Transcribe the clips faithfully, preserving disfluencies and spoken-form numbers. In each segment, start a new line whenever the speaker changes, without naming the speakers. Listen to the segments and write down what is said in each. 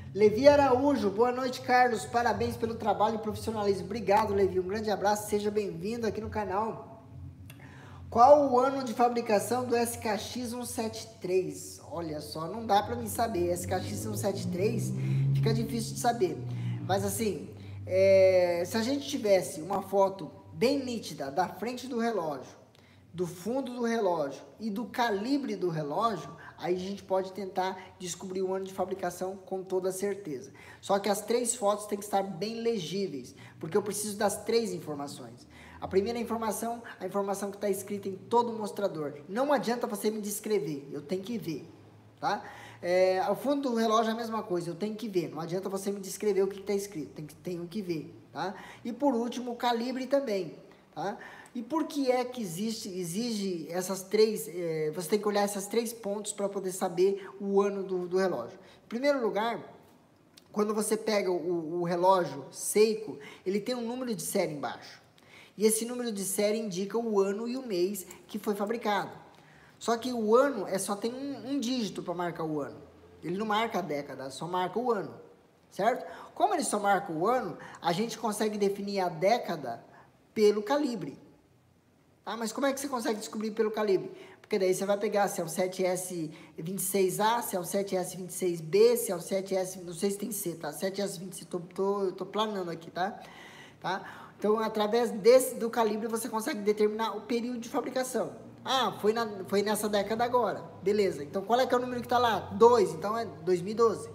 Levi Araújo, boa noite, Carlos. Parabéns pelo trabalho e profissionalismo. Obrigado, Levi. Um grande abraço, seja bem-vindo aqui no canal. Qual o ano de fabricação do S K X cento e setenta e três? Olha só, não dá para mim saber. S K X cento e setenta e três fica difícil de saber. Mas assim, é, se a gente tivesse uma foto bem nítida da frente do relógio, do fundo do relógio e do calibre do relógio, aí a gente pode tentar descobrir o ano de fabricação com toda certeza. Só que as três fotos têm que estar bem legíveis, porque eu preciso das três informações. A primeira informação, a informação que está escrita em todo o mostrador. Não adianta você me descrever, eu tenho que ver, tá? É, ao fundo do relógio é a mesma coisa, eu tenho que ver. Não adianta você me descrever o que está escrito, tenho que, tenho que ver, tá? E por último, o calibre também, tá? E por que é que existe, exige essas três, é, você tem que olhar esses três pontos para poder saber o ano do, do relógio. Em primeiro lugar, quando você pega o, o relógio Seiko, ele tem um número de série embaixo. E esse número de série indica o ano e o mês que foi fabricado. Só que o ano é só tem um, um dígito para marcar o ano. Ele não marca a década, só marca o ano, certo? Como ele só marca o ano, a gente consegue definir a década pelo calibre. Ah, mas como é que você consegue descobrir pelo calibre? Porque daí você vai pegar se é o sete S vinte e seis A, se é o sete S vinte e seis B, se é o sete S, não sei se tem C, tá? sete S vinte e seis, tô, tô, tô planando aqui, tá? Tá? Então, através desse, do calibre, você consegue determinar o período de fabricação. Ah, foi, na, foi nessa década agora. Beleza. Então, qual é que é o número que está lá? dois. Então, é dois mil e doze.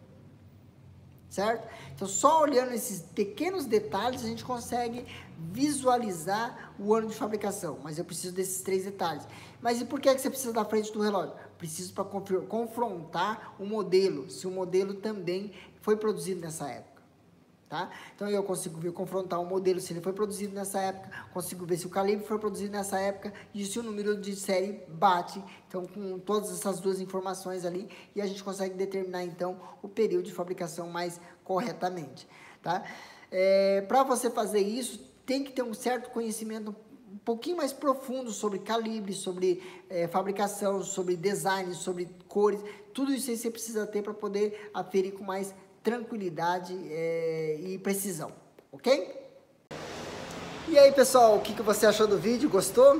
Certo? Então, só olhando esses pequenos detalhes, a gente consegue visualizar o ano de fabricação. Mas eu preciso desses três detalhes. Mas e por que, é que você precisa da frente do relógio? Preciso para confrontar o modelo, se o modelo também foi produzido nessa época. Tá? Então eu consigo ver, confrontar o modelo se ele foi produzido nessa época, consigo ver se o calibre foi produzido nessa época e se o número de série bate. Então, com todas essas duas informações ali, e a gente consegue determinar então o período de fabricação mais corretamente, tá? É, para você fazer isso, tem que ter um certo conhecimento um pouquinho mais profundo sobre calibre, sobre é, fabricação, sobre design, sobre cores. Tudo isso aí você precisa ter para poder aferir com mais tranquilidade é, e precisão, ok? E aí, pessoal, o que, que você achou do vídeo? Gostou?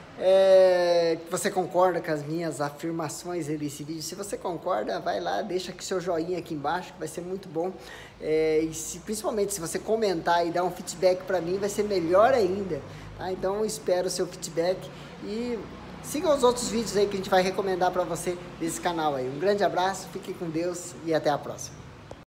É, você concorda com as minhas afirmações desse vídeo? Se você concorda, vai lá, deixa aqui seu joinha aqui embaixo, que vai ser muito bom. É, e se, principalmente se você comentar e dar um feedback para mim, vai ser melhor ainda. Tá? Então, eu espero o seu feedback e siga os outros vídeos aí que a gente vai recomendar para você desse canal aí. Um grande abraço, fique com Deus e até a próxima.